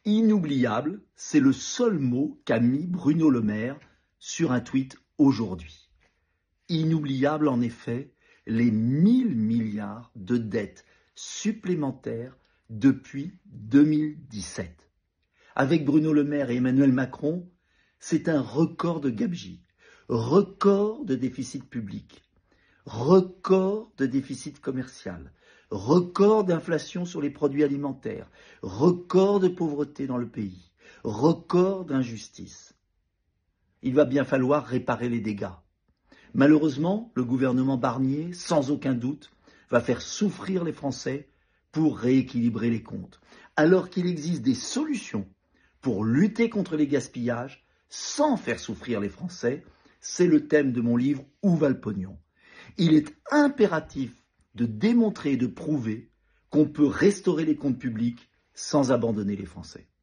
Inoubliable, c'est le seul mot qu'a mis Bruno Le Maire sur un tweet aujourd'hui. Inoubliable en effet, les 1000 milliards de dettes supplémentaires depuis 2017. Avec Bruno Le Maire et Emmanuel Macron, c'est un record de gabegie, record de déficit public, record de déficit commercial, record d'inflation sur les produits alimentaires, record de pauvreté dans le pays, record d'injustice. Il va bien falloir réparer les dégâts. Malheureusement, le gouvernement Barnier, sans aucun doute, va faire souffrir les Français pour rééquilibrer les comptes, alors qu'il existe des solutions pour lutter contre les gaspillages sans faire souffrir les Français. C'est le thème de mon livre « Où va le pognon ?» Il est impératif de démontrer et de prouver qu'on peut restaurer les comptes publics sans abandonner les Français.